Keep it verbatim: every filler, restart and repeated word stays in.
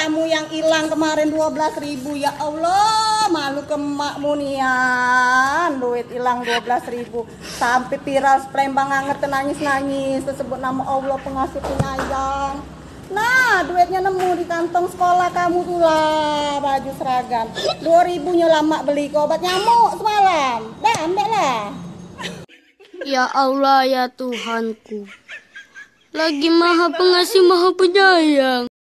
kamu yang hilang kemarin dua belas ribu. Ya Allah, malu ke emakmu nian. Duit hilang dua belas ribu. Sampai viral Palembang anget nangis-nangis. Tersebut nama Allah pengasih penyayang. Nah, duitnya nemu di kantong sekolah kamu tuh lah. Baju seragam dua ribunya lama beli ke obat nyamuk semalam. Dah, ambil lah. Ya Allah, ya Tuhanku, lagi maha pengasih maha penyayang.